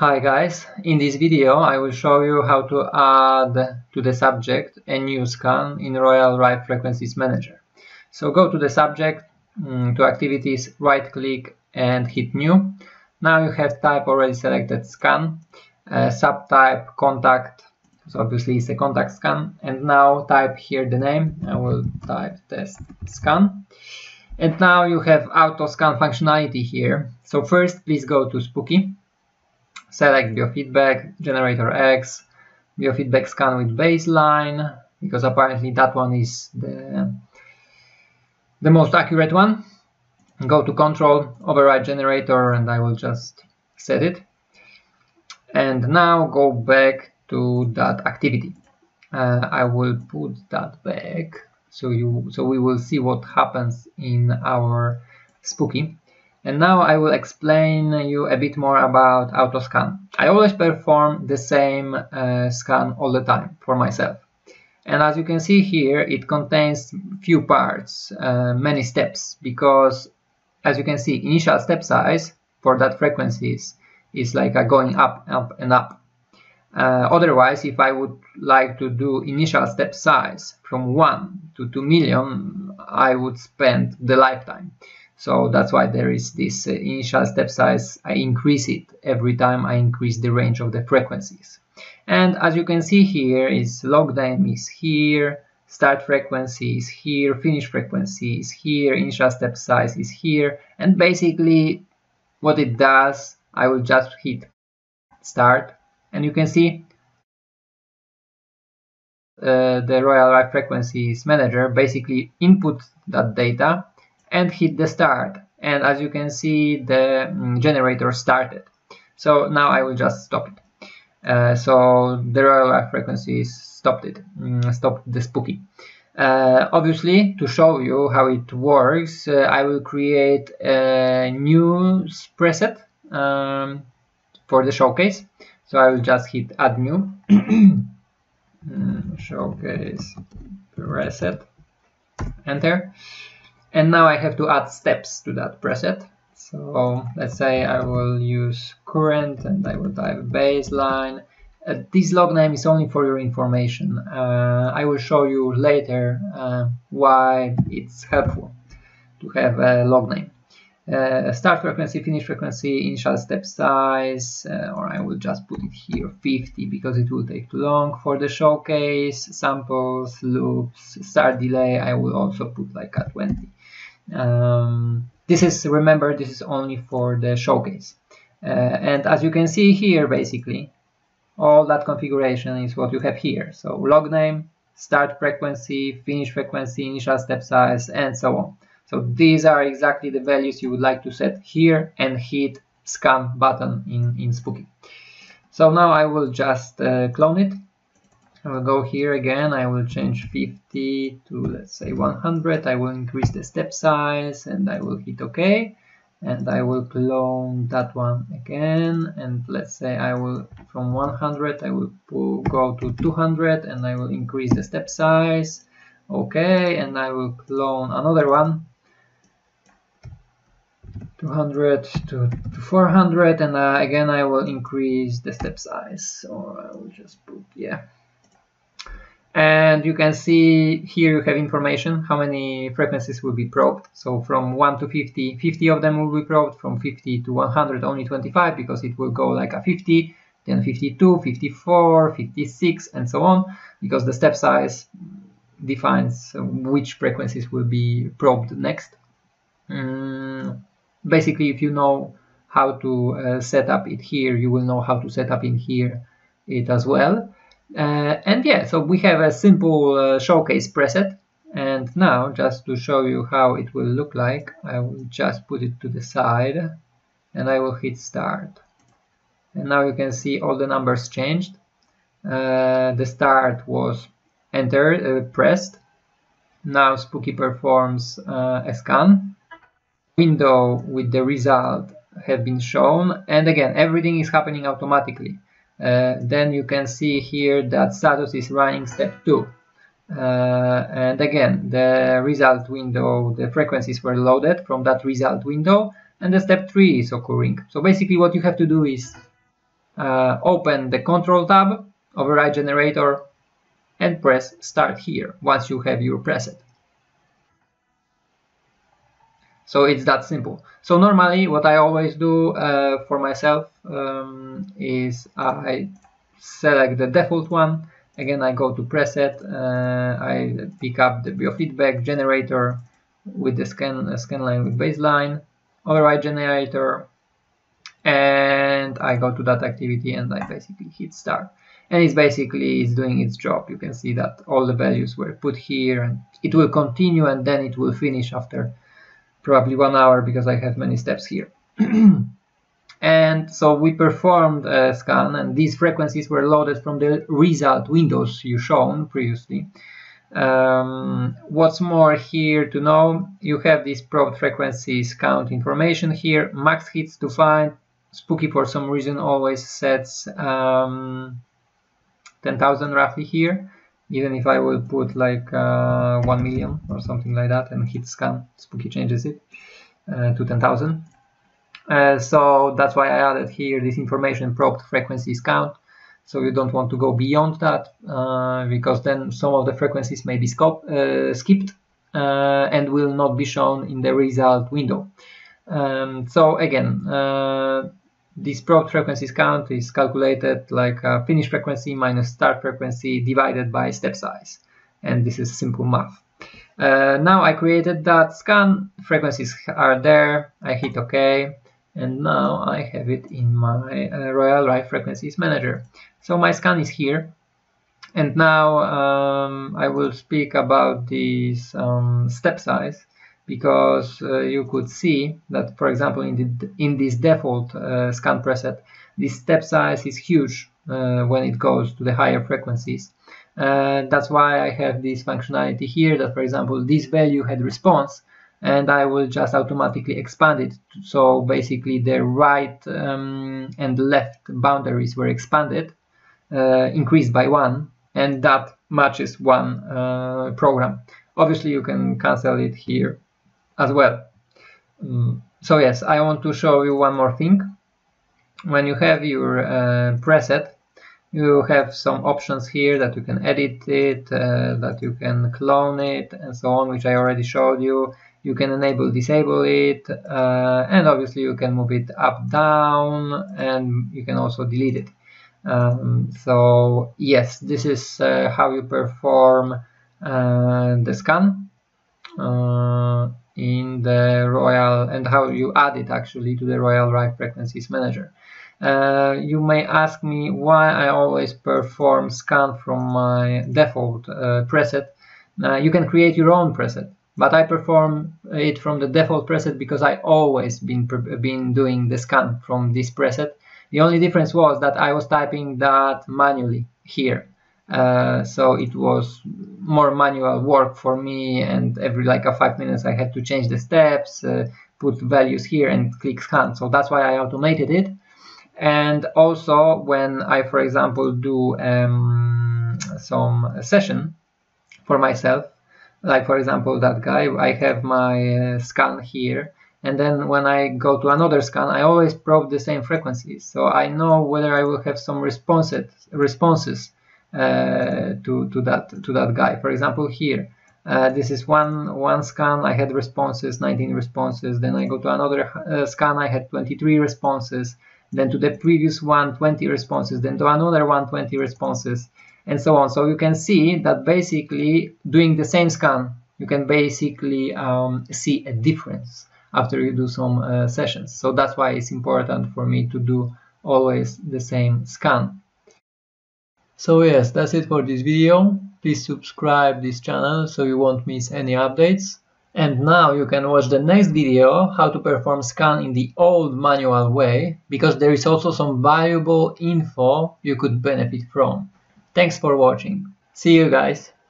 Hi guys, in this video I will show you how to add to the subject a new scan in Royal Rife Frequencies Manager. So go to the subject, to activities, right click and hit new. Now you have type already selected scan, subtype contact, so obviously it's a contact scan, and now type here the name. I will type test scan. And now you have auto scan functionality here. So first please go to Spooky. Select biofeedback, generator X, biofeedback scan with baseline, because apparently that one is the most accurate one. Go to control, override generator, and I will just set it. And now go back to that activity. I will put that back so we will see what happens in our Spooky. And now I will explain you a bit more about AutoScan. I always perform the same scan all the time for myself. And as you can see here, it contains few parts, many steps, because as you can see, initial step size for that frequencies is like going up, up and up. Otherwise, if I would like to do initial step size from 1 to 2 million, I would spend the lifetime. So that's why there is this initial step size. I increase it every time I increase the range of the frequencies. And as you can see here, is log name is here, start frequency is here, finish frequency is here, initial step size is here, and basically what it does, I will just hit start, and you can see the Royal Rife Frequencies Manager basically input that data and hit the start, and as you can see the generator started. So now I will just stop it. So the Royal Rife Frequencies stopped the Spooky. Obviously, to show you how it works, I will create a new preset for the showcase. So I will just hit add new showcase preset, enter. And now I have to add steps to that preset. So let's say I will use current and I will type baseline. This log name is only for your information. I will show you later why it's helpful to have a log name. Start frequency, finish frequency, initial step size, or I will just put it here 50 because it will take too long. For the showcase, samples, loops, start delay, I will also put like a 20. Remember, this is only for the showcase. And as you can see here, basically, all that configuration is what you have here. So log name, start frequency, finish frequency, initial step size, and so on. So these are exactly the values you would like to set here and hit scan button in Spooky. So now I will just clone it. I will go here again, I will change 50 to, let's say, 100. I will increase the step size and I will hit OK. And I will clone that one again. And let's say I will, from 100, I will go to 200 and I will increase the step size. OK, and I will clone another one. 200 to 400, and again I will increase the step size, or I will just put, yeah. And you can see here you have information how many frequencies will be probed. So from 1 to 50, 50 of them will be probed. From 50 to 100, only 25, because it will go like a 50, then 52, 54, 56, and so on, because the step size defines which frequencies will be probed next. Basically, if you know how to set up it here, you will know how to set up in here it as well. And yeah, so we have a simple showcase preset. And now, just to show you how it will look like, I will just put it to the side and I will hit start. And now you can see all the numbers changed. The start was entered, pressed. Now Spooky performs a scan. Window with the result have been shown, and again everything is happening automatically. Then you can see here that status is running step 2, and again the result window, the frequencies were loaded from that result window, and the step 3 is occurring. So basically what you have to do is open the control tab, override generator, and press start here once you have your preset. So it's that simple. So normally what I always do for myself is I select the default one. Again, I go to preset, I pick up the biofeedback generator with the scan line with baseline, override generator, and I go to that activity and I basically hit start. And it's doing its job. You can see that all the values were put here, and it will continue, and then it will finish after probably 1 hour because I have many steps here. And so we performed a scan, and these frequencies were loaded from the result windows you shown previously. What's more here to know, you have these probed frequencies count information here, max hits to find. Spooky for some reason always sets 10,000 roughly here. Even if I will put like 1 million or something like that and hit scan, Spooky changes it to 10,000. So that's why I added here this information probed frequencies count. So you don't want to go beyond that because then some of the frequencies may be skipped and will not be shown in the result window. So again, this probed frequencies count is calculated like a finish frequency minus start frequency divided by step size, and this is simple math. Now I created that scan, frequencies are there, I hit OK, and now I have it in my Royal Rife Frequencies Manager. So my scan is here, and now I will speak about this step size, because you could see that, for example, in this default scan preset, this step size is huge when it goes to the higher frequencies. That's why I have this functionality here that, for example, this value had response, and I will just automatically expand it. So basically the right and left boundaries were expanded, increased by 1, and that matches one program. Obviously you can cancel it here as well. So yes, I want to show you one more thing. When you have your preset, you have some options here that you can edit it, that you can clone it, and so on, which I already showed you. You can enable, disable it, and obviously you can move it up, down, and you can also delete it. So yes, this is how you perform the scan in the Royal, and how you add it actually to the Royal Rife Frequencies Manager. You may ask me why I always perform scan from my default preset. You can create your own preset, but I perform it from the default preset because I always been doing the scan from this preset. The only difference was that I was typing that manually here. So it was more manual work for me, and every like 5 minutes I had to change the steps, put values here and click scan. So that's why I automated it. And also when I, for example, do some session for myself, like for example that guy, I have my scan here, and then when I go to another scan, I always probe the same frequencies, so I know whether I will have some responses to that guy. For example, here this is one scan, I had responses, 19 responses. Then I go to another scan, I had 23 responses. Then to the previous one, 20 responses. Then to another one, 20 responses, and so on. So you can see that basically doing the same scan, you can basically see a difference after you do some sessions. So that's why it's important for me to do always the same scan. So yes, that's it for this video. Please subscribe this channel so you won't miss any updates. And now you can watch the next video, how to perform scan in the old manual way, because there is also some valuable info you could benefit from. Thanks for watching. See you guys.